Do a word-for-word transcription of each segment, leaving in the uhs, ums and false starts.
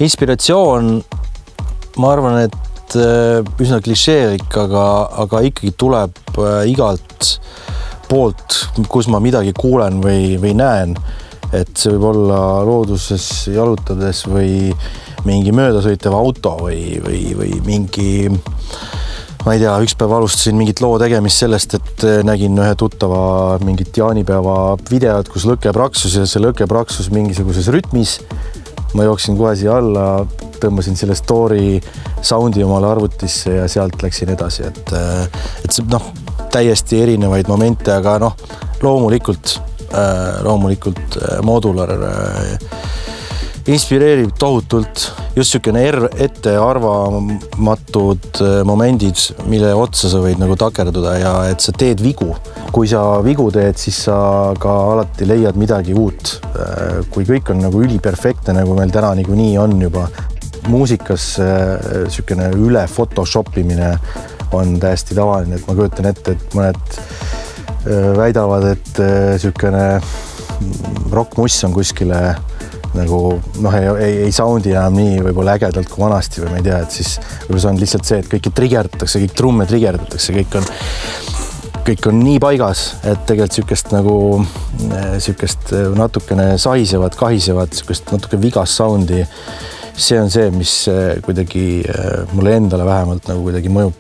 inspiratsioon, ma arvan, et üsna klišeelik, aga, aga ikkagi tuleb igalt poolt, kus ma midagi kuulen või, või näen, et see võib olla looduses jalutades või mingi möödasõitev auto või, või, või mingi, ma ei tea, üks päev alustasin mingit loo tegemist sellest, et nägin ühe tuttava mingit jaanipäeva videot, kus lõke praksus ja see lõke praksus mingisuguses rütmis. Ma jooksin kohe siia alla, tõmbasin selle story soundi omale arvutisse ja sealt läksin edasi, et, et see, noh, täiesti erinevaid momente, aga noh, loomulikult, loomulikult Modular inspireerib tohutult just niisugune er, ette arvamatud momendid, mille otsa sa võid nagu takerduda ja et sa teed vigu. Kui sa vigu teed, siis sa ka alati leiad midagi uut. Kui kõik on nagu üliperfektne, nagu meil täna nagu nii on juba. Muusikas niisugune üle photoshopimine on täiesti tavaline, et ma kujutan ette, et mõned väidavad, et niisugune rockmuss on kuskile nagu, noh, ei, ei, ei soundi enam nii võib-olla ägedalt kui vanasti või ma ei tea, et siis võib-olla see on lihtsalt see, et kõiki trigerdatakse, kõik trumme trigerdatakse, kõik on, kõik on nii paigas, et tegelikult niisugust nagu niisugust natukene sahisevad, kahisevad, niisugust natuke vigas soundi, see on see, mis kuidagi mulle endale vähemalt nagu kuidagi mõjub.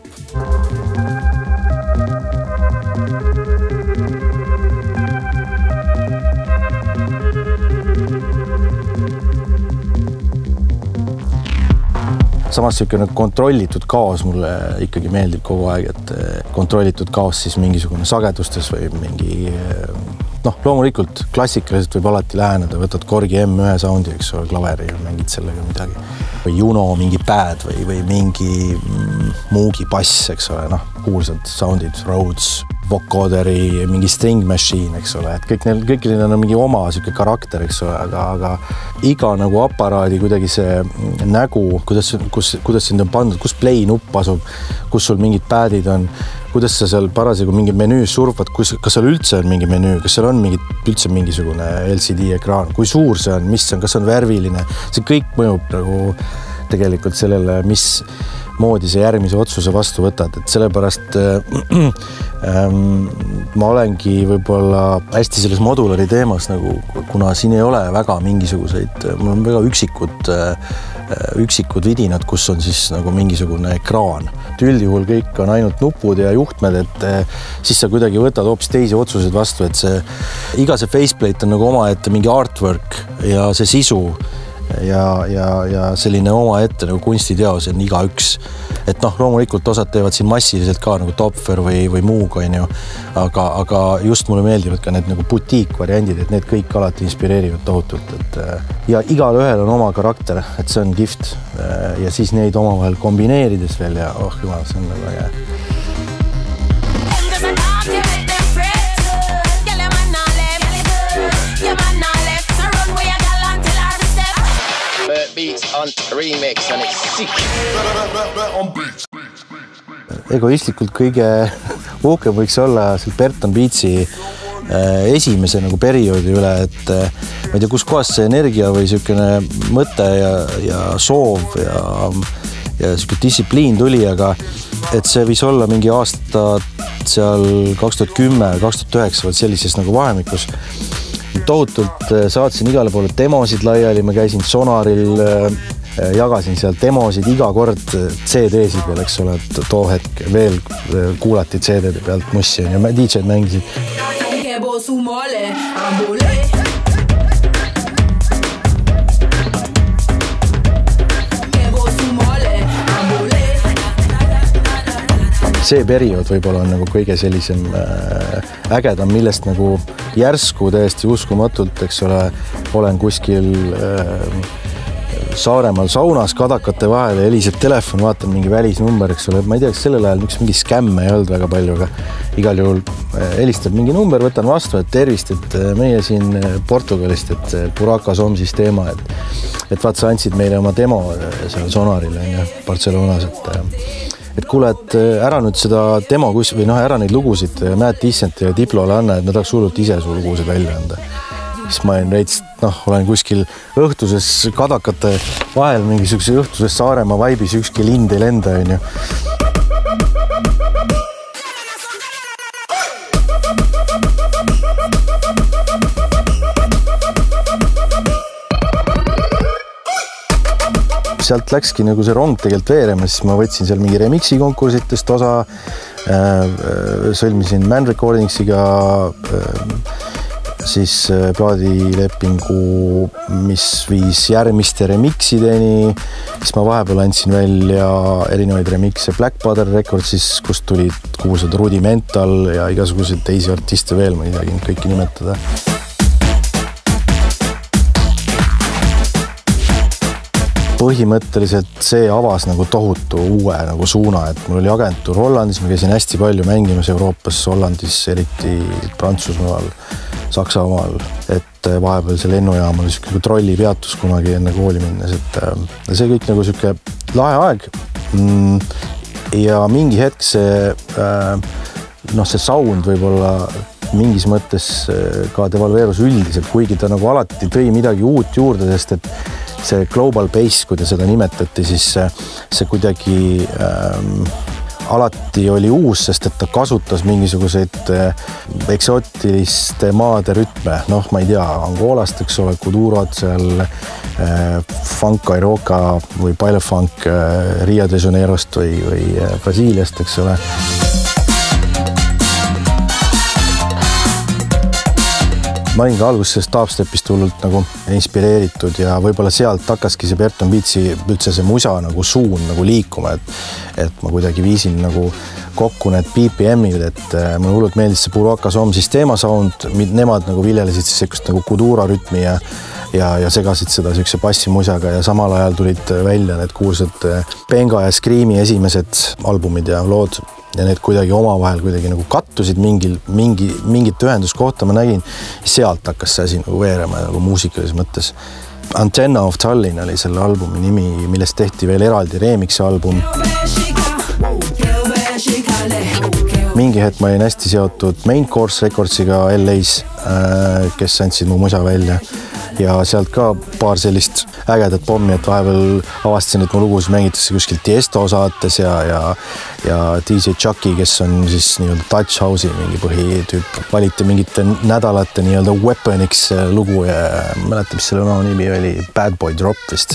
Samas niisugune kontrollitud kaos mulle ikkagi meeldib kogu aeg, et kontrollitud kaos siis mingisugune sagedustes või mingi, noh, loomulikult klassikaliselt võib alati läheneda, võtad korgi M ühe soundi, eks ole, klaveri ja mängid sellega midagi. Või Juno mingi pad või, või mingi muugi bass, eks ole, noh, kuulsad soundid, Rhodes, vocoderi, mingi string machine, eks ole, et kõik neil, kõik neil on mingi oma siuke karakter, eks ole, aga, aga iga nagu aparaadi kuidagi see nägu, kuidas, kus, kuidas sind on pandud, kus play nupp asub, kus sul mingid padid on, kuidas sa seal parasjagu mingi menüü surfad, kus, kas seal üldse on mingi menüü, kas seal on mingi, üldse mingisugune L C D ekraan, kui suur see on, mis see on, kas see on värviline, see kõik mõjub nagu tegelikult sellele, mis moodi see järgmise otsuse vastu võtad, et sellepärast äh, ähm, ma olengi võib-olla hästi selles modulari teemas, nagu, kuna siin ei ole väga mingisuguseid, mul on väga üksikud, äh, üksikud vidinad, kus on siis nagu mingisugune ekraan. Üldjuhul kõik on ainult nupud ja juhtmed, et äh, siis sa kuidagi võtad hoopis teisi otsuseid vastu, et see, iga see faceplate on nagu oma ette mingi artwork ja see sisu ja, ja, ja selline oma ette nagu kunstiteos on iga üks. Et noh, loomulikult osad teevad siin massiliselt ka nagu Topfer või, või muug, on ju, aga, aga just mulle meeldivad ka need nagu butiik-variandid, et need kõik alati inspireerivad tohutult. Et, ja igal ühel on oma karakter, et see on gift ja siis neid omavahel kombineerides veel ja oh jumal, see on nagu äge. Remix on it sick. Egoistlikult kõige uhkem võiks olla seal Berton Beatsi esimese nagu perioodi üle, et ma ei tea, kus kohast see energia või niisugune mõte ja, ja soov ja, ja niisugune distsipliin tuli, aga et see võis olla mingi aasta seal kaks tuhat kümme, kaks tuhat üheksa sellises nagu vahemikus. Tohutult saatsin igale poole demosid laiali, ma käisin Sonaril, jagasin seal demosid iga kord C D-sid veel, eks ole, et too hetk veel kuulati C D-de pealt mussi ja D J-d mängisid. See periood võib-olla on nagu kõige sellisem ägedam, millest nagu järsku täiesti uskumatult, eks ole, olen kuskil Saaremaal saunas kadakate vahel ja heliseb telefon, vaatan mingi välisnumber, eks ole, ma ei tea, sellel ajal miks mingi skämme ei olnud väga palju, aga igal juhul helistab mingi number, võtan vastu, et tervist, et meie siin Portugalist, et Buraka Somsis teema, et, et vaat sa andsid meile oma demo seal Sonaril, ja Barcelonas, et et kuule, et ära nüüd seda demo kus, või noh, ära neid lugusid Matt Dissent ja Diplole anna, et ma tahaks hullult ise su lugusid välja anda. siis ma olen reits, noh, olen kuskil õhtuses kadakate vahel mingisuguse õhtuses Saaremaa vaibis, ükski lind ei lenda, on ju. Sealt läkski nagu see rong tegelikult veerema, siis ma võtsin seal mingi remixi konkursitest osa, sõlmisin Man Recordingsiga siis plaadilepingu, mis viis järgmiste remixideni, siis ma vahepeal andsin välja erinevaid remixe Black Butter Recordsis, kust tulid kuulsad Rudimental ja igasuguseid teisi artiste veel, ma ei saagi kõiki nimetada. Põhimõtteliselt see avas nagu tohutu uue nagu suuna, et mul oli agentuur Hollandis, ma käisin hästi palju mängimas Euroopas, Hollandis, eriti Prantsusmaal, Saksamaal, et vahepeal see lennujaam oli siuke trolli peatus kunagi enne kooli minnes, et see kõik nagu siuke lahe aeg. Ja mingi hetk see, noh, see sound võib-olla mingis mõttes ka devalveerus üldiselt, kuigi ta nagu alati tõi midagi uut juurde, sest et see global bass, kui te seda nimetati, siis see kuidagi ähm, alati oli uus, sest et ta kasutas mingisuguseid eksootiliste maade rütme. Noh, ma ei tea, Angolast, eks ole, kudurad seal, äh, funk, airoka või bailefunk äh, Rio de Janeirost või, või äh, Brasiiliast, eks ole. Ma olin ka alguses Dubstepist hullult nagu inspireeritud ja võib-olla sealt hakkaski see Berton Beatsi üldse see musa nagu suun nagu liikuma, et, et ma kuidagi viisin nagu kokku need B P M-id, et mulle hullult meeldis see Buraka Som Sistema sound, nemad nagu viljelesid siis sellist nagu kudura rütmi ja, ja, ja segasid seda sellise bassimusaga ja samal ajal tulid välja need kuulsad Benga ja Screami esimesed albumid ja lood. Ja need kuidagi omavahel kuidagi nagu kattusid mingil, mingi, mingit ühenduskohta ma nägin, sealt hakkas see asi nagu veerema nagu muusikalises mõttes. Antenna of Tallinn oli selle albumi nimi, millest tehti veel eraldi remixi album. Mingi hetk ma olin hästi seotud Main Course Recordsiga L A's, kes andsid mu musa välja ja sealt ka paar sellist ägedat pommi, et vahepeal avastasin, et mu lugus mängitakse kuskil Tiesto saates ja, ja, ja D J Chucky, kes on siis nii-öelda Dutch House'i mingi põhitüüp, valiti mingite nädalate nii-öelda Weaponiks lugu ja mäletan, mis selle loo nimi oli, Bad Boy Drop vist.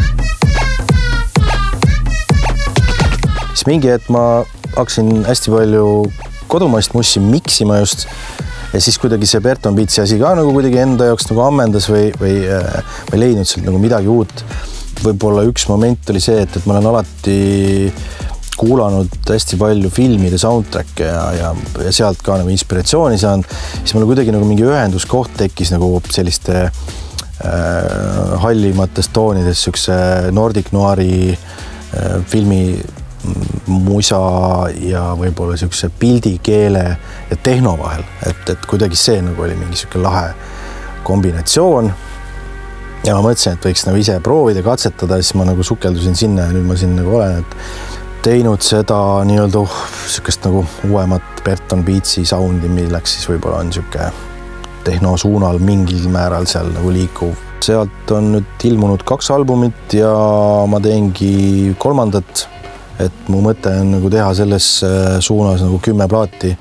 Siis mingi hetk ma hakkasin hästi palju kodumaist mussi miksima just ja siis kuidagi see Berton Beatsi asi ka nagu kuidagi enda jaoks nagu ammendas või, või, või leidnud sealt nagu midagi uut. Võib-olla üks moment oli see, et, et ma olen alati kuulanud hästi palju filmide soundtrack'e ja, ja, ja sealt ka nagu inspiratsiooni saan. Siis mulle kuidagi nagu mingi ühenduskoht tekkis nagu selliste äh, hallimates toonides sükse Nordic Noiri äh, filmi musa ja võib-olla siukse pildikeele ja tehno vahel, et, et kuidagi see nagu oli mingi siuke lahe kombinatsioon ja ma mõtlesin, et võiks nagu ise proovida, katsetada, siis ma nagu sukeldusin sinna ja nüüd ma siin nagu olen, et teinud seda nii-öelda uh, siukest nagu uuemat Berton Beatsi soundi, milleks siis võib-olla on siuke tehno suunal mingil määral seal nagu liikuv. Sealt on nüüd ilmunud kaks albumit ja ma teengi kolmandat, et mu mõte on nagu teha selles suunas nagu kümme plaati.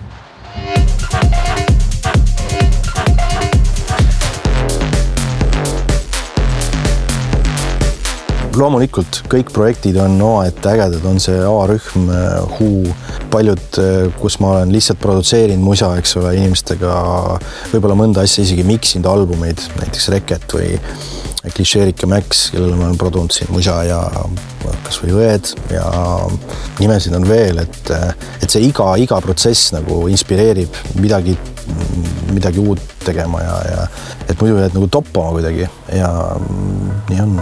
Loomulikult kõik projektid on omaette ägedad, on see A-rühm, Huu, paljud, kus ma olen lihtsalt produtseerinud musa, eks ole, inimestega võib-olla mõnda asja isegi miksinud albumeid, näiteks Reket või Klišeerika Max, kellele ma olen produnud siin musa ja kas või õed ja nimesid on veel, et, et see iga, iga protsess nagu inspireerib midagi, midagi uut tegema ja, ja et muidu jääd nagu toppama kuidagi ja nii on.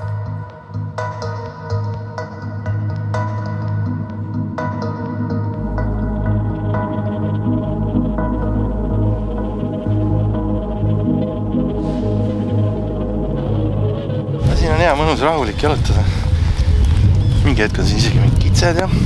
Siin on hea mõnus rahulik jalutada. Mingi hetk on siin isegi mingid kitsed ja,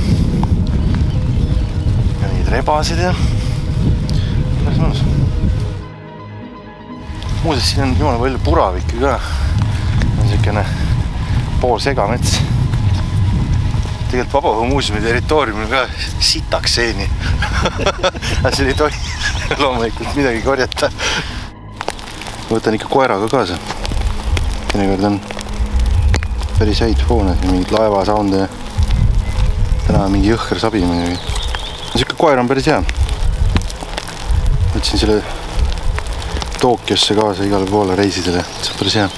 ja neid rebasid ja päris mõnus. muuseas, siin on jumala palju puravikki ka. On selline pool segamets. Tegelikult Vabaõhumuuseumi territooriumil ka sitaks seeni. See ei tohi loomulikult midagi korjata. Võtan ikka koeraga kaasa. Teinekord on päris häid hoone, mingid laevasaunde ja täna on mingi jõhker sabi midagi. Siuke koer on päris hea. Võtsin selle Tokyosse kaasa igale poole reisidele. See on päris hea.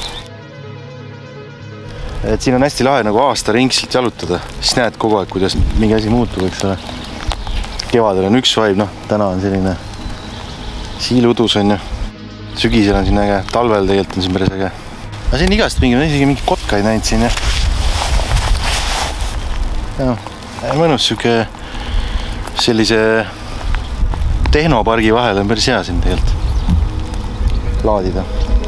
Et siin on hästi lahe nagu aasta ringselt jalutada. Siis näed kogu aeg, kuidas mingi asi muutub, eks ole. Kevadel on üks vibe, noh, täna on selline siiludus on ju. Sügisel on siin äge, talvel tegelikult on siin päris äge. Aga siin igast mingi, isegi mingi kotkaid näinud siin ja. Ja, mõnus süke sellise tehnopargi vahel on päris hea siin tegelikult laadida.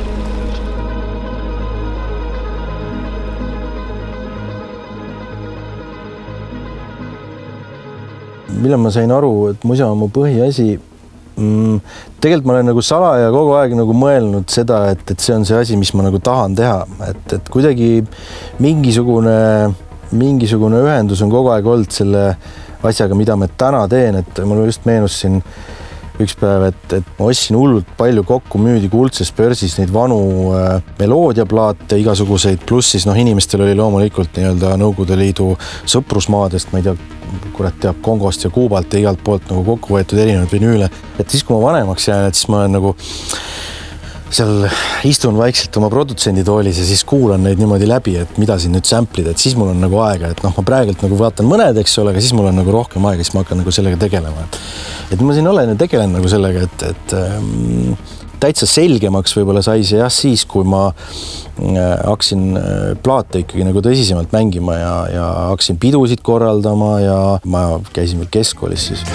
Mille ma sain aru, et musea on mu põhiasi. Mm, tegelikult ma olen nagu salaja kogu aeg nagu mõelnud seda, et, et see on see asi, mis ma nagu tahan teha. Et, et kuidagi mingisugune, mingisugune ühendus on kogu aeg olnud selle asjaga, mida ma täna teen. Et mul just meenus siin üks päev, et, et ma ostsin hullult palju kokku müüdi kuldses börsis neid vanu äh, meloodiaplaate igasuguseid, pluss siis noh, inimestel oli loomulikult nii-öelda Nõukogude Liidu sõprusmaadest, ma ei tea, kurat teab Kongost ja Kuubalt ja igalt poolt nagu kokku võetud erinevad vinüüle. Et siis, kui ma vanemaks jään, et siis ma olen nagu seal istun vaikselt oma produtsenditoolis ja siis kuulan neid niimoodi läbi, et mida siin nüüd samplida, et siis mul on nagu aega, et noh, ma praegult nagu vaatan mõned, eks ole, aga siis mul on nagu rohkem aega, siis ma hakkan nagu sellega tegelema. Et, et ma siin olen ja tegelen nagu sellega, et, et ähm, täitsa selgemaks võib-olla sai see jah siis, kui ma äh, hakkasin äh, plaate ikkagi nagu tõsisemalt mängima ja, ja hakkasin pidusid korraldama ja ma käisin veel keskkoolis siis.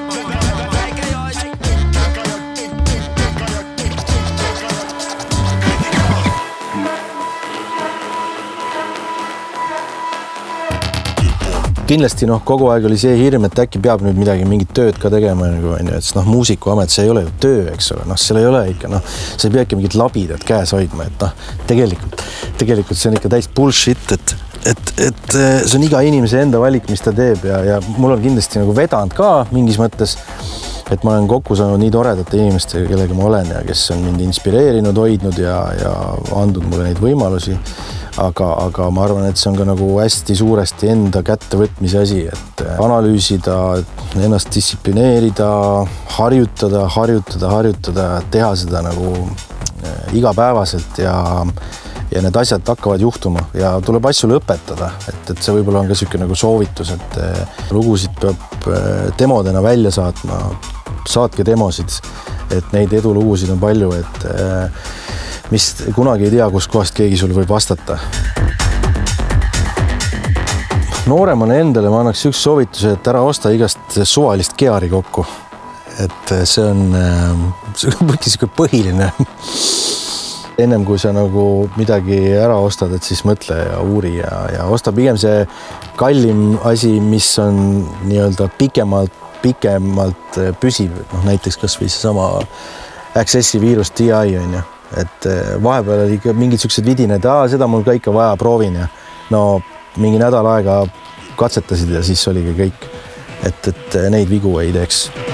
Kindlasti noh, kogu aeg oli see hirm, et äkki peab nüüd midagi, mingit tööd ka tegema nagu on ju, et noh, muusikuamet, see ei ole ju töö, eks ole, noh, seal ei ole ikka, noh, see ei pea ikka mingit labidat käes hoidma, et noh, tegelikult, tegelikult see on ikka täis bullshit, et, et, et see on iga inimese enda valik, mis ta teeb ja, ja mul on kindlasti nagu vedanud ka mingis mõttes, et ma olen kokku saanud nii toredate inimestega, kellega ma olen ja kes on mind inspireerinud, hoidnud ja, ja andnud mulle neid võimalusi. Aga, aga ma arvan, et see on ka nagu hästi suuresti enda kätte võtmise asi, et analüüsida, ennast distsiplineerida, harjutada, harjutada, harjutada, teha seda nagu igapäevaselt ja, ja need asjad hakkavad juhtuma ja tuleb asju lõpetada, et, et see võib-olla on ka selline nagu soovitus, et lugusid peab demodena välja saatma, saatke demosid, et neid edulugusid on palju, et mis kunagi ei tea, kus kohast keegi sul võib vastata. Nooremale endale ma annaks üks soovituse, et ära osta igast suvalist geari kokku. Et see on äh, põhiline. Ennem kui sa nagu midagi ära ostad, et siis mõtle ja uuri ja, ja osta pigem see kallim asi, mis on nii-öelda pikemalt, pikemalt püsiv. No, näiteks kas või see sama Accessi Virus T I on ju. Et vahepeal oli ikka mingid siuksed vidined, aa, seda mul ka ikka vaja, proovin ja no mingi nädal aega katsetasid ja siis oligi kõik, et, et neid vigu ei teeks.